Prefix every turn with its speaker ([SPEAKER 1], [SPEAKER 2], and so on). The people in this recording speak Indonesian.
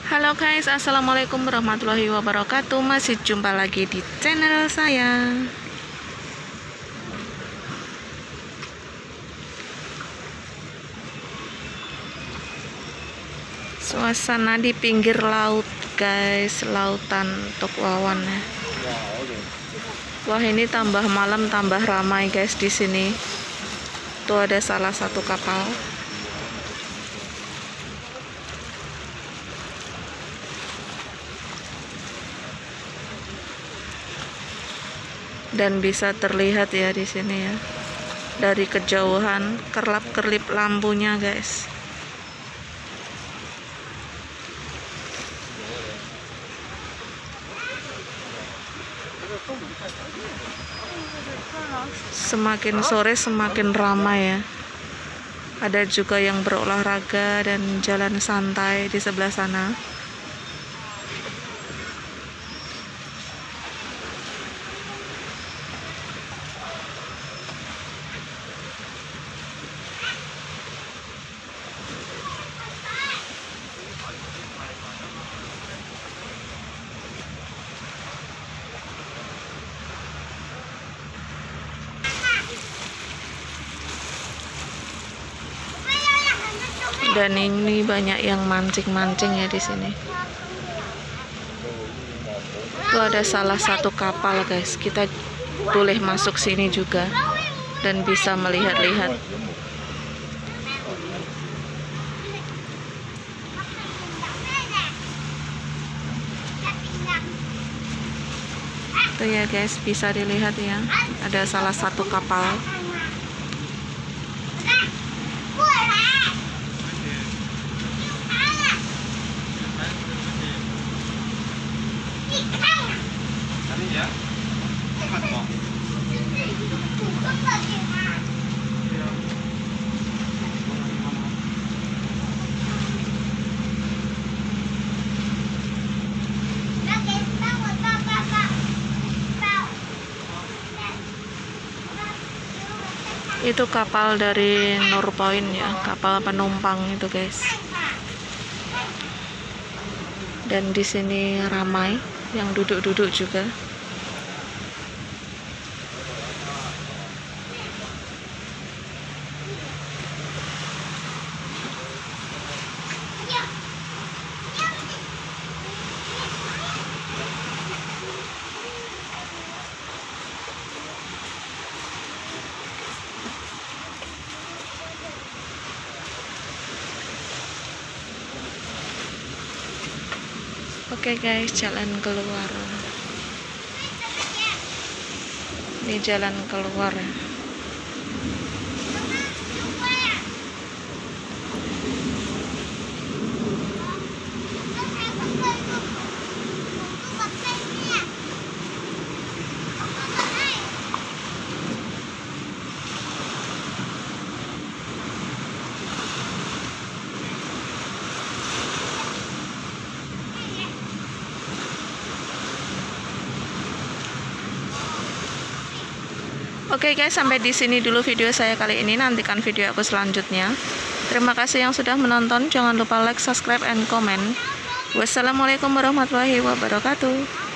[SPEAKER 1] Halo guys, assalamualaikum warahmatullahi wabarakatuh. Masih jumpa lagi di channel saya. Suasana di pinggir laut guys, lautan Tok Wawan ya. Wah, ini tambah malam tambah ramai guys di sini. Tuh ada salah satu kapal. Dan bisa terlihat ya di sini ya, dari kejauhan kerlap-kerlip lampunya guys. Semakin sore semakin ramai ya. Ada juga yang berolahraga dan jalan santai di sebelah sana. Dan ini banyak yang mancing-mancing ya di sini. Itu ada salah satu kapal guys. Kita boleh masuk sini juga dan bisa melihat-lihat. Itu ya guys, bisa dilihat ya. Ada salah satu kapal. Itu kapal dari Nurpoint ya, kapal penumpang itu guys. Dan di sini ramai yang duduk-duduk juga. Oke guys, jalan keluar. Ini jalan keluar. Oke guys, sampai di sini dulu video saya kali ini. Nantikan video aku selanjutnya. Terima kasih yang sudah menonton. Jangan lupa like, subscribe, and comment. Wassalamualaikum warahmatullahi wabarakatuh.